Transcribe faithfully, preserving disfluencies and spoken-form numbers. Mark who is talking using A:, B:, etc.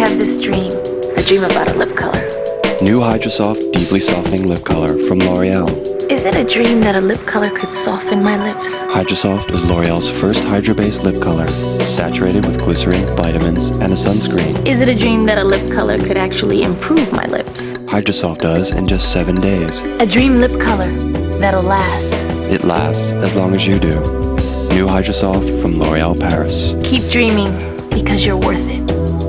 A: have this dream. I dream about a lip color.
B: New Hydrosoft Deeply Softening Lip Color from L'Oreal.
A: Is it a dream that a lip color could soften my lips?
B: Hydrosoft is L'Oreal's first hydro-based lip color, saturated with glycerin, vitamins, and a sunscreen.
A: Is it a dream that a lip color could actually improve my lips?
B: Hydrosoft does in just seven days.
A: A dream lip color that'll last.
B: It lasts as long as you do. New Hydrosoft from L'Oreal Paris.
A: Keep dreaming, because you're worth it.